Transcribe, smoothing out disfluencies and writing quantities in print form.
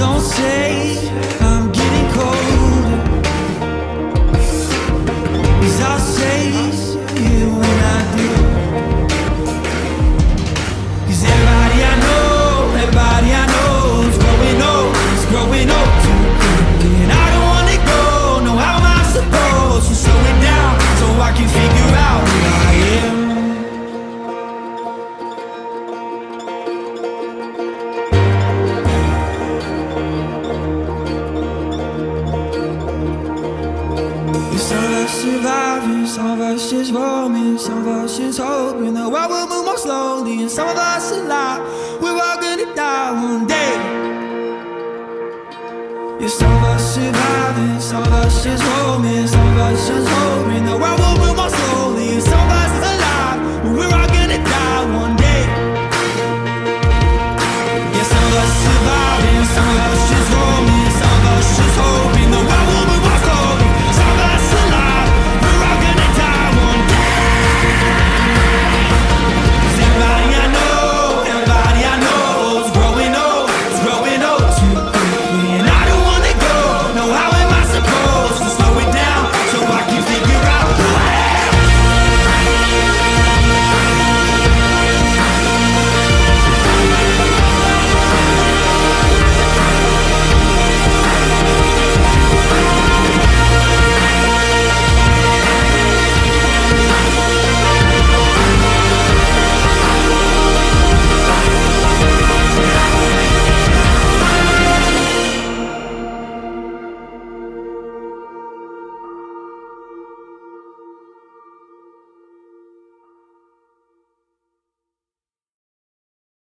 don't say I'm getting colder, 'cause I'll say it when I do. 'Cause everybody I know is growing old too quick. And I don't wanna go, no, how am I supposed to slow it down so I can figure out who I am? Some of us surviving, some of us just roaming, some of us just hoping the world will move more slowly. And some of us alive, we're all gonna die one day. Yeah, some of us surviving, some of us just roaming, some of us just hoping the world will move more slowly. And some of